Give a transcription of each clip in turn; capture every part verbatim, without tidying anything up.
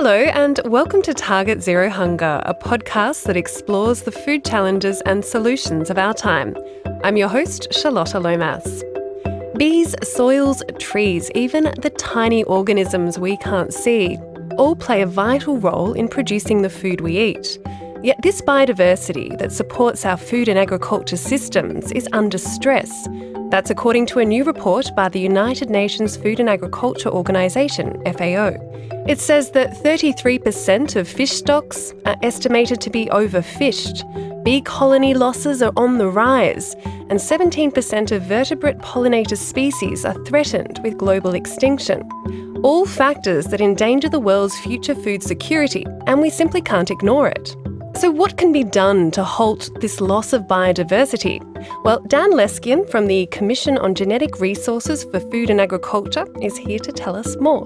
Hello and welcome to Target Zero Hunger, a podcast that explores the food challenges and solutions of our time. I'm your host, Charlotta Lomas. Bees, soils, trees, even the tiny organisms we can't see, all play a vital role in producing the food we eat. Yet this biodiversity that supports our food and agriculture systems is under stress. That's according to a new report by the United Nations Food and Agriculture Organization, F A O. It says that thirty-three percent of fish stocks are estimated to be overfished, bee colony losses are on the rise, and seventeen percent of vertebrate pollinator species are threatened with global extinction. All factors that endanger the world's future food security, and we simply can't ignore it. So what can be done to halt this loss of biodiversity? Well, Dan Leskien from the Commission on Genetic Resources for Food and Agriculture is here to tell us more.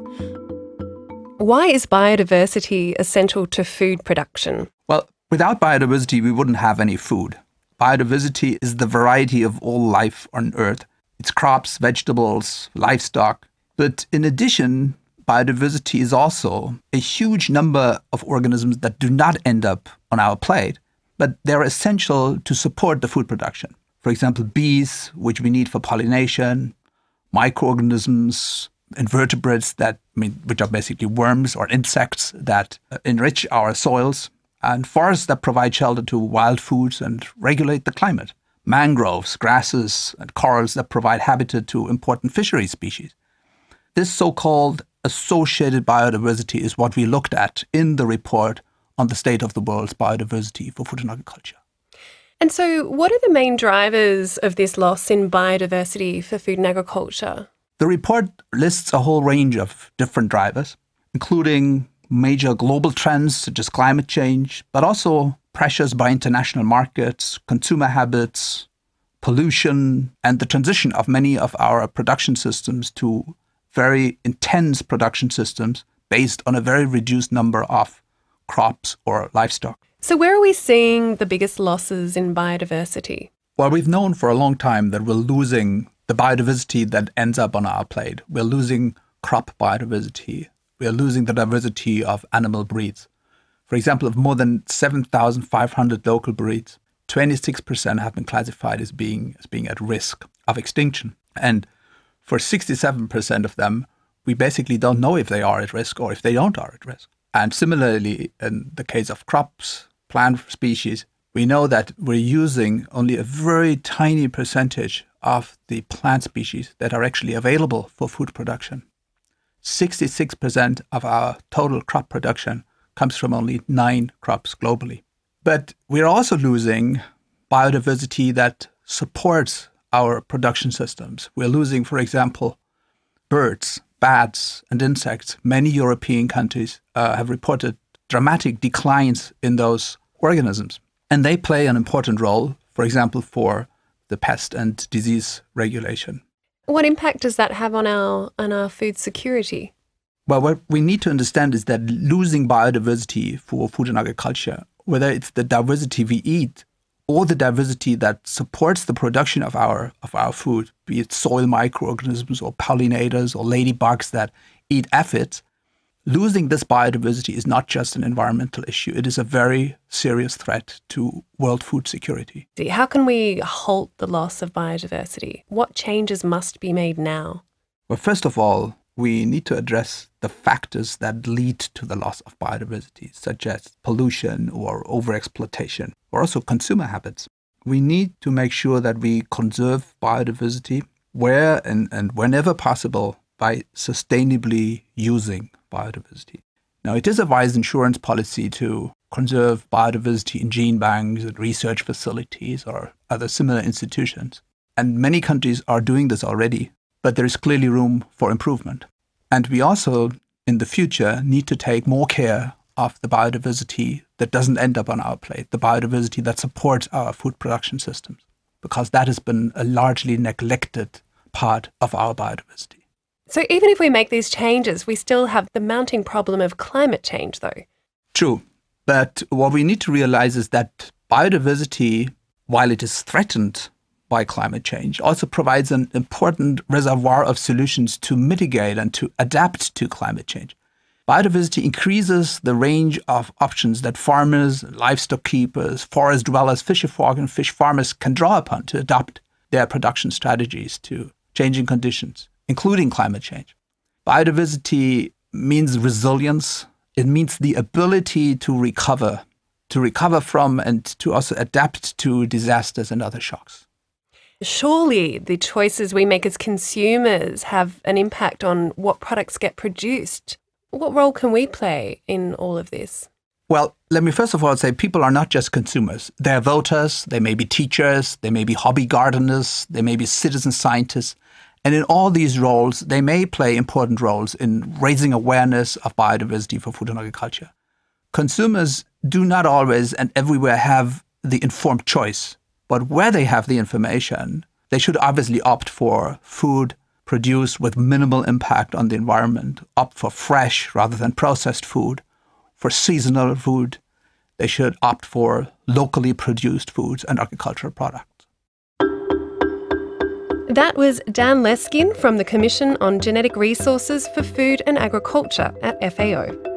Why is biodiversity essential to food production? Well, without biodiversity, we wouldn't have any food. Biodiversity is the variety of all life on Earth. It's crops, vegetables, livestock. But in addition, biodiversity is also a huge number of organisms that do not end up on our plate, but they're essential to support the food production. For example, bees, which we need for pollination, microorganisms, invertebrates that I mean, which are basically worms or insects that enrich our soils, and forests that provide shelter to wild foods and regulate the climate. Mangroves, grasses, and corals that provide habitat to important fishery species. This so-called associated biodiversity is what we looked at in the report on the state of the world's biodiversity for food and agriculture. And so what are the main drivers of this loss in biodiversity for food and agriculture? The report lists a whole range of different drivers, including major global trends such as climate change, but also pressures by international markets, consumer habits, pollution, and the transition of many of our production systems to very intense production systems based on a very reduced number of crops or livestock. So where are we seeing the biggest losses in biodiversity? Well, we've known for a long time that we're losing the biodiversity that ends up on our plate. We're losing crop biodiversity. We're losing the diversity of animal breeds. For example, of more than seven thousand five hundred local breeds, twenty-six percent have been classified as being, as being at risk of extinction. And for sixty-seven percent of them, we basically don't know if they are at risk or if they don't are at risk. And similarly, in the case of crops, plant species, we know that we're using only a very tiny percentage of the plant species that are actually available for food production. sixty-six percent of our total crop production comes from only nine crops globally. But we're also losing biodiversity that supports our production systems. We're losing, for example, birds, bats, and insects. Many European countries uh, have reported dramatic declines in those organisms. And they play an important role, for example, for the pest and disease regulation. What impact does that have on our on our food security? Well, what we need to understand is that losing biodiversity for food and agriculture, whether it's the diversity we eat or the diversity that supports the production of our of our food, be it soil microorganisms or pollinators or ladybugs that eat aphids, losing this biodiversity is not just an environmental issue. It is a very serious threat to world food security. How can we halt the loss of biodiversity? What changes must be made now? Well, first of all, we need to address the factors that lead to the loss of biodiversity, such as pollution or overexploitation, or also consumer habits. We need to make sure that we conserve biodiversity where and, and whenever possible by sustainably using biodiversity. Now, it is a wise insurance policy to conserve biodiversity in gene banks and research facilities or other similar institutions. And many countries are doing this already, but there is clearly room for improvement. And we also, in the future, need to take more care of the biodiversity that doesn't end up on our plate, the biodiversity that supports our food production systems, because that has been a largely neglected part of our biodiversity. So even if we make these changes, we still have the mounting problem of climate change, though. True. But what we need to realize is that biodiversity, while it is threatened by climate change, also provides an important reservoir of solutions to mitigate and to adapt to climate change. Biodiversity increases the range of options that farmers, livestock keepers, forest dwellers, fisher folk and fish farmers can draw upon to adapt their production strategies to changing conditions, including climate change. Biodiversity means resilience. It means the ability to recover, to recover from and to also adapt to disasters and other shocks. Surely the choices we make as consumers have an impact on what products get produced. What role can we play in all of this? Well, let me first of all say people are not just consumers. They're voters, they may be teachers, they may be hobby gardeners, they may be citizen scientists. And in all these roles, they may play important roles in raising awareness of biodiversity for food and agriculture. Consumers do not always and everywhere have the informed choice, but where they have the information, they should obviously opt for food produced with minimal impact on the environment, opt for fresh rather than processed food, for seasonal food. They should opt for locally produced foods and agricultural products. That was Dan Leskien from the Commission on Genetic Resources for Food and Agriculture at F A O.